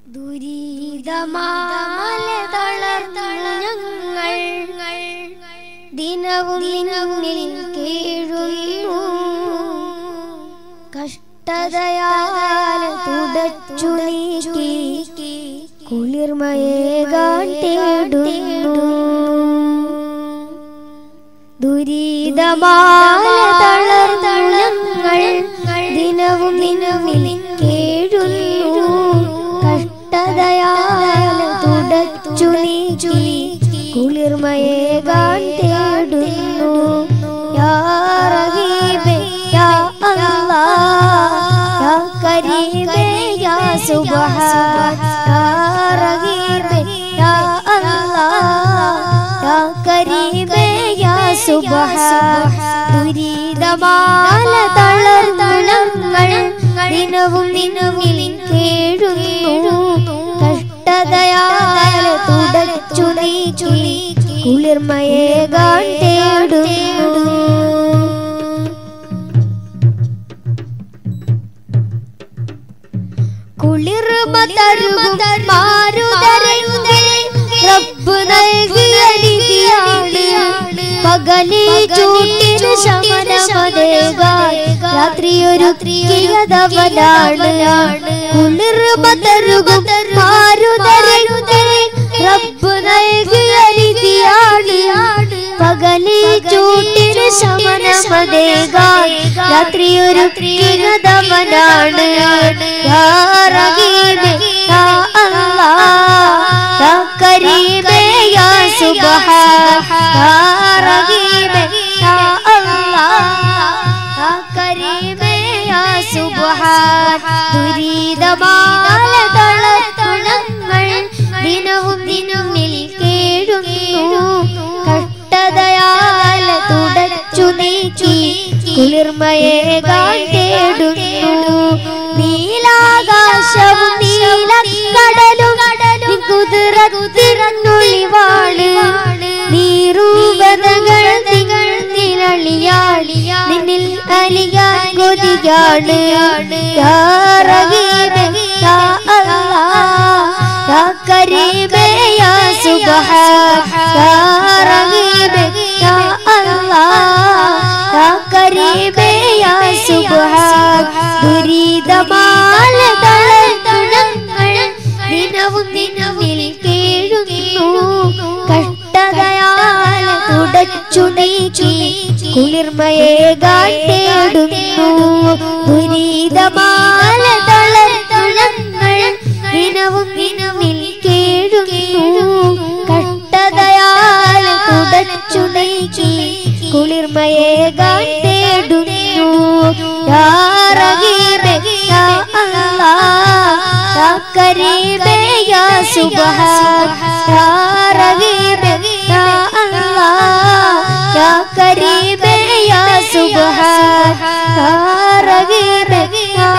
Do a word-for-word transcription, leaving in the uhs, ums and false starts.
ദുരിതമാല തളർന്നു ഞങ്ങൾ ദിനവും നിന്നിൽ കേഴുന്നു. കഷ്ടതയാൽ തുടച്ചു നീക്കി കുളിർമയേകാൻ തേടുന്നു. ദുരിതമാല തളർന്നു ഞങ്ങൾ ദിനവും നിന്നിൽ കേഴുന്നു. കഷ്ടതയാൽ തുടച്ചു നീക്കി കുളിർമയേകാൻ തേടുന്നു. യാ റഹീബേ യാ അല്ലാഹ് യാ കരീമേ യാ സുബ്ഹാൻ. യാ റഹീബേ യാ അല്ലാഹ് യാ കരീമേ യാ സുബ്ഹാൻ. ദുരിതമാല തളർന്നു ഞങ്ങൾ ദിനവും ദിനവിൽ കേഴുന്നു. കഷ്ടതയാൽ തുടച്ചു നീക്കി കുളിർമയേകാൻ തേടുന്നു. കുളിർമ തരുകും മാരുതരെങ്കിൽ റബ്ബ് നൽകിയ നിധിയാണ്. പകലി ചൂട്ടിന് ശമനമതേകാൻ രാത്രിയൊരുക്കിയതവനാണ്. കുളിർമ തരുകും മാരുതരെങ്കിൽ റബ്ബ് നൽകിയ നിധിയാണ്. പകലി ചൂട്ടിന് ശമനമതേകാൻ രാത്രിയൊരുക്കിയതവനാണ്. യാ റഹീമേ യാ അല്ലാഹ് യാ കരീമേ യാ സുബ്ഹാൻ. യാ റഹീമേ യാ അല്ലാഹ് യാ കരീമേ യാ സുബ്ഹാൻ. ദുരിതമാല തളർന്നു ഞങ്ങൾ ദിനവും ദിനവിൽ കേഴുന്നു. കഷ്ടതയാൽ തുടച്ചു നീക്കി കുളിർമയേകാൻ തേടുന്നു. നീലാകാശവും നീലക്കടലും കുതിരത്തിരന്നൊളിവാണ്. നീറുവതകൾ നിങ്ങൾ നിഴലിയാളിയാ നിന്നിൽ അലിയാൻ കൊതിയാണ്. യാ റഹീമേ യാ അല്ലാഹ് യാ കരീമേ യാ സുബ്ഹാൻ. യാ റഹീമേ യാ അല്ലാഹ് യാ കരീമേ യാ സുബ്ഹാൻ. ദുരിതമാല തളർന്നു ഞങ്ങൾ ദിനവും ദിനവിൽ കേഴുന്നു. കഷ്ടതയാൽ തുടച്ചു നീക്കി കുളിർമയേകാൻ തേടുന്നു. ദുരിതമാല തളർന്നു ഞങ്ങൾ ദിനവും ദിനവിൽ കേഴുന്നു. കഷ്ടതയാൽ തുടച്ചു നീക്കി കുളിർമയേകാൻ തേടുന്നു. യാ റഹീമേ യാ അല്ലാഹ് യാ കരീമേ യാ സുബ്ഹാൻ. യാ റഹീമേ യാ അല്ലാഹ് യാ കരീമേ യാ സുബ്ഹാൻ. യാ റഹീമേ യാ